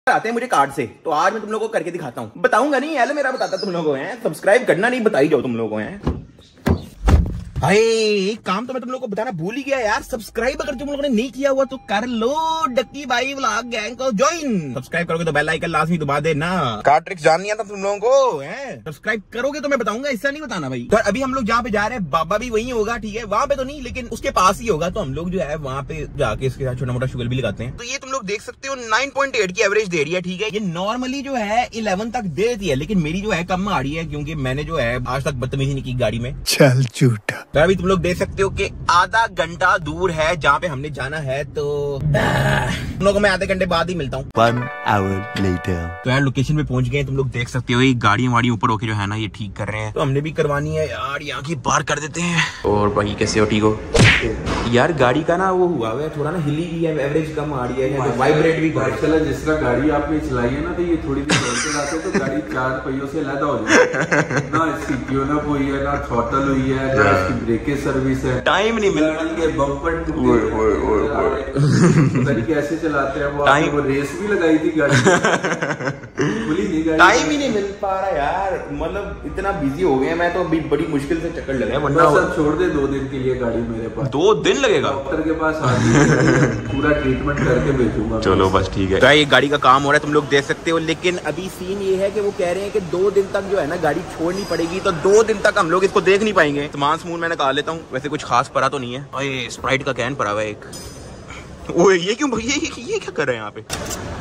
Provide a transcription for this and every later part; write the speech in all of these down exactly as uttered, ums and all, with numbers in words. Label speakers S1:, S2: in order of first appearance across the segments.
S1: आते हैं मुझे कार्ड से, तो आज मैं तुम लोगों को करके दिखाता हूँ। बताऊंगा नहीं, एलो मेरा बताता तुम लोगों को है। सब्सक्राइब करना नहीं बताई जाओ तुम लोगों को है। भाई एक काम तो मैं तुम लोगों को बताना भूल ही गया यार, सब्सक्राइब अगर तुम लोगों ने नहीं किया हुआ तो कर लो। डक्की भाई व्लॉग गैंग को ज्वाइन। सब्सक्राइब करोगे तो बेल आइकन लाजमी दबा देना। कार्ड ट्रिक्स जाननी है था तुम लोगों को है। सब्सक्राइब करोगे तो मैं बताऊंगा, इससे नहीं बताना भाई। तो अभी हम लोग जहाँ पे जा रहे हैं बाबा भी वही होगा, ठीक है, वहाँ पे तो नहीं लेकिन उसके पास ही होगा। तो हम लोग जो है वहाँ पे जाके इसके साथ छोटा मोटा शुगर भी लगाते हैं। तो ये तुम लोग देख सकते हो नाइन पॉइंट एट की एवरेज दे रही है, ठीक है। ये नॉर्मली जो है इलेवन तक दे देती है, लेकिन मेरी जो है कम आ रही है क्योंकि मैंने जो है आज तक बदतमीजी नहीं की गाड़ी में। चल झूठा। तो अभी तुम लोग देख सकते हो कि आधा घंटा दूर है जहाँ पे हमने जाना है। तो तुम लोगों को मैं आधे घंटे बाद ही मिलता हूँ। One hour later. तो यार लोकेशन पे पहुंच गए, तुम लोग देख सकते हो ये गाड़ियां वाड़ी ऊपर होके जो है ना ये ठीक कर रहे हैं। तो हमने भी करवानी है यार, यहाँ की बाहर कर देते हैं। और बाकी कैसे हो, ठीक हो यार? गाड़ी का ना वो हुआ है थोड़ा ना हिली भी है, एवरेज कम आ रही है, वाइब्रेट भी चला।
S2: जिस तरह गाड़ी आपने चलाई है ना, तो ये थोड़ी देर चलते जाते तो गाड़ी चार पहियों से लदा हो जाए ना। इसकी ट्यूनअप हुई है ना, थ्रॉटल हुई है ना, इसकी ब्रेकेज सर्विस है।
S1: टाइम नहीं मिल
S2: के बम्पर कैसे चलाते हैं वो। टाइम वो रेस भी लगाई थी गाड़ी खुली नहीं गाड़ी।
S1: टाइम ही नहीं मिल पा रहा यार, मतलब इतना बिजी हो गया मैं तो अभी बड़ी मुश्किल से चक्कर लगा है। वरना
S2: सब छोड़ दे, दो दिन के लिए गाड़ी मेरे पास।
S1: दो दिन लगेगा?
S2: डॉक्टर के पास पूरा ट्रीटमेंट करके भेजूंगा।
S1: चलो बस ठीक है। तो ये गाड़ी का काम हो रहा है, तुम लोग देख सकते हो। लेकिन अभी सीन ये है कि वो कह रहे हैं कि दो दिन तक जो है ना गाड़ी छोड़नी पड़ेगी। तो दो दिन तक हम लोग इसको देख नहीं पाएंगे। सामान समून मैंने निकाल लेता हूँ। वैसे कुछ खास पड़ा तो नहीं है। और ये स्प्राइट का कैन पड़ा हुआ है एक। ओए ये क्यों ये, ये, ये क्या कर रहे हैं यहाँ पे?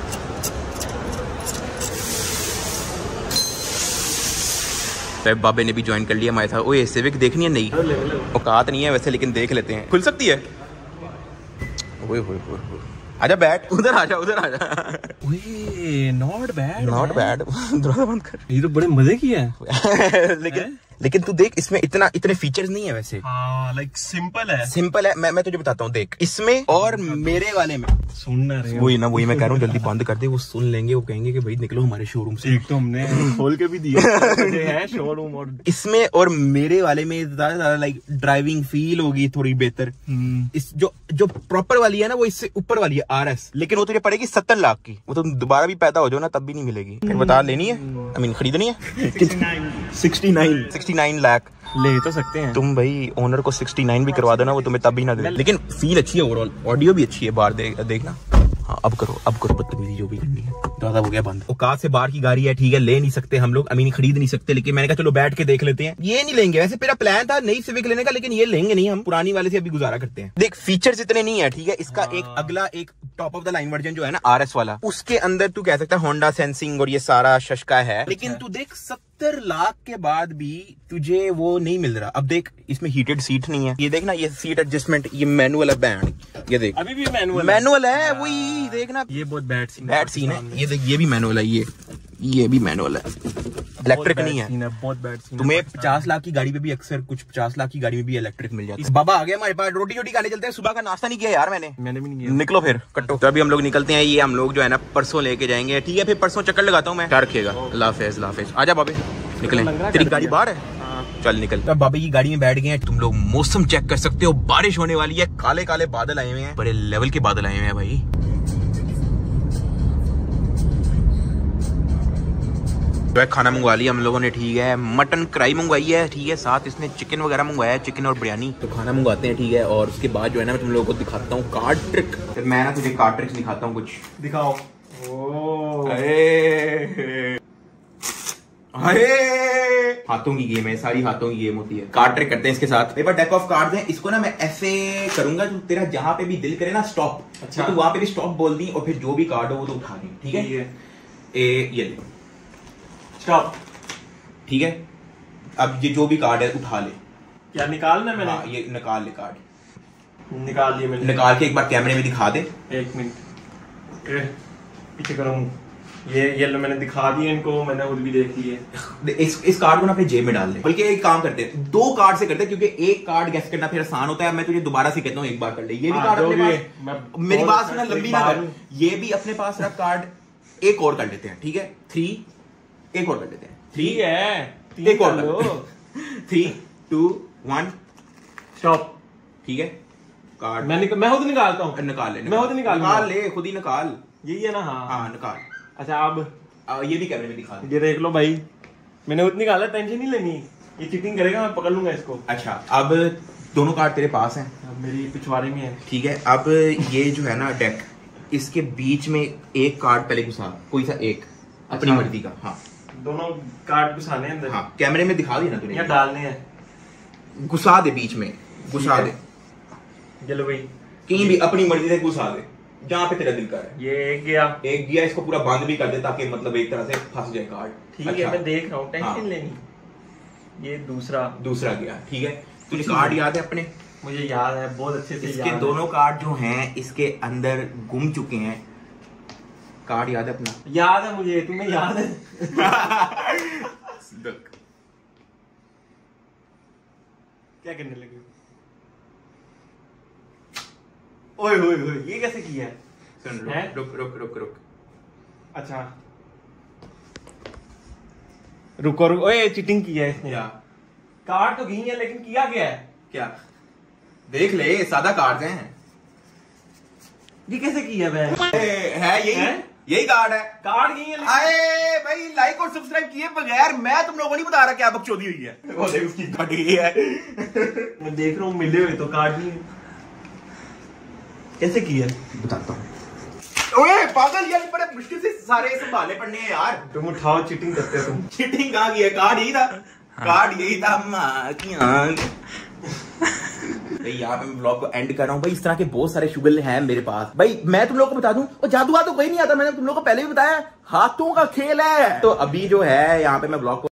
S1: बाबे ने भी ज्वाइन कर लिया हमारे साथ। ओए सिविक देखनी है? नहीं औकात नहीं है वैसे, लेकिन देख लेते हैं। खुल सकती है? ओए ओए ओए आजा बैठ, उधर आजा उधर आजा। ओए नॉट बैड नॉट बैड। दरवाजा बंद कर।
S3: ये तो बड़े मजे की है।
S1: लेकिन लेकिन तू देख इसमें इतना इतने फीचर्स नहीं है वैसे।
S3: हाँ लाइक सिंपल है।
S1: सिंपल है। मैं मैं तुझे बताता हूँ, देख इसमें और मेरे वाले में
S3: सुनना रहे
S1: वही ना, वही मैं कह रहा हूँ जल्दी बंद कर दे। वो सुन लेंगे, वो कहेंगे कि भाई निकलो हमारे शोरूम से।
S3: एक तो हमने खोल के भी दिया है शोरूम, और
S1: इसमें और मेरे वाले में ज्यादा ज्यादा लाइक ड्राइविंग फील होगी थोड़ी बेहतर। इस जो जो प्रॉपर वाली है ना वो इससे ऊपर वाली है आर एस, लेकिन वो तुझे पड़ेगी सत्तर लाख की। वो तुम दोबारा भी पैदा हो जाओ ना तब भी नहीं मिलेगी। फिर बता लेनी है, आई मीन खरीदनी है। Sixty nine sixty nine lakh
S3: ले तो सकते हैं
S1: तुम भाई। ओनर को सिक्सटी नाइन भी करवा देना, वो तुम्हें तब भी ना दे। लेकिन फील अच्छी है ओवरऑल, ऑडियो भी अच्छी है। बाहर दे, देखना। हाँ अब करो अब करो बदतमीजी जो भी करनी है। दादा हो गया बंद। औकात से बाहर की गाड़ी है, ठीक है, ले नहीं सकते हम लोग, अमीन खरीद नहीं सकते। लेकिन मैंने कहा चलो बैठ के देख लेते हैं। ये नहीं लेंगे, वैसे मेरा प्लान था नई सिविक लेने का, लेकिन ये लेंगे नहीं, हम पुरानी वाले से अभी गुजारा करते हैं। देख फीचर्स इतने नहीं है, ठीक है। इसका एक अगला एक top of the line version जो है ना आर एस वाला, उसके अंदर तू कह सकता है होंडा सेंसिंग और ये सारा शशका है। लेकिन तू देख सत्तर लाख के बाद भी तुझे वो नहीं मिल रहा। अब देख इसमें हीटेड सीट नहीं है, ये देख ना, ये सीट एडजस्टमेंट, ये मैनुअल है बैंड, ये देख
S3: अभी भी मैनुअल
S1: मैनुअल है। वही देखना,
S3: ये बहुत बैड सीन
S1: बैड सीन है। ये देख ये भी मैनुअल है, ये ये भी मैनुअल है, इलेक्ट्रिक नहीं है।
S3: है बहुत बैड सीन।
S1: तुम्हें पचास लाख की गाड़ी पे भी अक्सर कुछ पचास लाख की गाड़ी में भी इलेक्ट्रिक मिल जाती है। बाबा आ गया हमारे पास, रोटी छोटी खाने चलते हैं। सुबह का नाश्ता नहीं किया यार मैंने
S3: मैंने भी नहीं किया।
S1: निकलो फिर कट्टो। तो अभी हम लोग निकलते हैं। ये हम लोग जो है ना परसों लेके जाएंगे, ठीक है। फिर परसों चक्कर लगाता हूँ मैं। क्या रखिएगा? अल्लाह हाफिज़ अल्लाह हाफिज़। आजा बाबे निकले, तेरी गाड़ी बाहर है, चल निकल। तो बाबा की गाड़ी में बैठ गए हैं। तुम लोग मौसम चेक कर सकते हो, बारिश होने वाली है। काले काले बादल आए हुए हैं, बड़े लेवल के बादल आए हुए हैं भाई। तो खाना मंगवा लिया हम लोगों ने, ठीक है। मटन कढ़ाई मंगवाई है, ठीक है। साथ इसमें चिकन वगैरह मंगवाया है, चिकन और बिरयानी। तो खाना मंगवाते हैं, ठीक है। और उसके बाद जो है ना मैं तुम लोगों को दिखाता हूँ कार्ड ट्रिक। फिर मैं ना तुझे कार्ड ट्रिक्स दिखाता हूँ कुछ।
S3: दिखाओ।
S1: हाथों की गेम है, सारी हाथों की गेम होती है। कार्ड ट्रिक करते हैं इसके साथ। मेरे पास डेक ऑफ कार्ड हैं, इसको ना मैं ऐसे करूंगा जो तेरा जहां पे भी दिल करे ना स्टॉप, अच्छा तो वहां पे भी स्टॉप बोल दी। और फिर जो भी कार्ड हो वो तो उठा दी, ठीक है। ए ये ले स्टॉप, ठीक है। अब ये जो भी कार्ड है उठा ले।
S3: क्या निकालना मैंने?
S1: हाँ ये निकाल ले कार्ड।
S3: निकाल लिए मैंने।
S1: निकाल के एक बार कैमरे में दिखा दे।
S3: एक मिनट पीछे करूँ। ये ये लो मैंने दिखा दिए इनको, मैंने खुद भी देख लिए।
S1: इस इस कार्ड को ना अपने जेब में डाल ले। बल्कि एक काम करते हैं, दो कार्ड से करते हैं, क्योंकि एक कार्ड गेस करना फिर आसान होता है। मैं तुझे दोबारा से कहता हूँ एक बार कर ले। ये भी कार्ड अपने पास, मेरी बात सुना लंबी ना कर। ये भी अपने पास रख कार्ड। एक और कर लेते हैं, ठीक है। थ्री एक और कर लेते हैं।
S3: ठीक है
S1: एक और कर। थ्री टू वन
S3: स्टॉप,
S1: ठीक है। कार्ड
S3: मैं निक, मैं खुद निकालता हूँ।
S1: निकाल ले,
S3: मैं खुद निकाल
S1: निकाल ले, खुद ही निकाल।
S3: यही है ना? हाँ
S1: हाँ निकाल।
S3: अच्छा अब
S1: आ, ये भी कैमरे में दिखा दे।
S3: ये देख लो भाई, मैंने उतनी निकाला, टेंशन नहीं लेनी, ये चीटिंग करेगा, मैं पकड़ लूंगा इसको।
S1: अच्छा अब दोनों कार्ड तेरे पास हैं,
S3: अब मेरी पिछवाड़े में है।
S1: ठीक है। अब ये जो है ना डेक, इसके बीच में एक कार्ड पहले घुसा, कोई सा एक अपनी
S3: अच्छा।
S1: मर्जी का। हाँ
S3: दोनों कार्ड घुसाने हैं अंदर।
S1: हाँ कैमरे में दिखा दी ना तूने,
S3: या डालने हैं?
S1: घुसा दे बीच में, घुसा दे
S3: चलो भाई,
S1: कहीं भी अपनी मर्जी से घुसा दे जहाँ पे तेरा दिल करे।
S3: ये एक गया,
S1: एक गया, इसको पूरा बंद भी कर दे ताकि मतलब एक तरह से फंस जाए कार्ड।
S3: ठीक
S1: अच्छा,
S3: है मैं देख रहा हूँ, टेंशन
S1: हाँ।
S3: लेनी। ये दूसरा
S1: दूसरा गया, ठीक है। तुझे कार्ड याद है अपने?
S3: मुझे याद है, बहुत अच्छे से
S1: इसके
S3: याद
S1: दोनों कार्ड जो हैं इसके अंदर गुम चुके हैं। कार्ड याद है अपना?
S3: है। याद है मुझे, तुम्हें याद है? क्या करने लगे? ओए ओए ओए, ये कैसे किया है?
S1: सुन
S3: हैं?
S1: रुक रुक रुक रुक रुक।
S3: अच्छा रुको रुको, ओए चीटिंग की है इसने।
S1: क्या?
S3: कार्ड तो गई है लेकिन किया क्या है?
S1: क्या? देख ले, सादा कार्ड हैं।
S3: ये कैसे किया है?
S1: ए, है यही
S3: हैं?
S1: यही कार्ड है।
S3: कार्ड गई है लेकिन...
S1: आए भाई, लाइक और सब्सक्राइब किए बगैर मैं तुम लोगों को नहीं बता रहा क्या बकचोदी हुई है। वो देख उसकी घट गई है।
S3: मैं देख रहा हूँ मिले हुए तो कार्ड नहीं है। कैसे किया?
S1: बताता हूँ। ओए पागल, यार बड़े मुश्किल से सारे संभाले पड़ने हैं यार।
S3: तुम उठाओ, चीटिंग करते हो तुम।
S1: चीटिंग कहाँ की है? कार्ड यही था। कार्ड यही था। माँ की आंख। भाई यहाँ पे मैं ब्लॉग को एंड कर रहा हूँ। भाई इस तरह के बहुत सारे शुगल हैं मेरे पास। भाई मैं तुम लोगों को बता दूं, और जादू तो कोई नहीं आता, मैंने तुम लोगों को पहले भी बताया, हाथों का खेल है। तो अभी जो है यहाँ पे मैं ब्लॉग को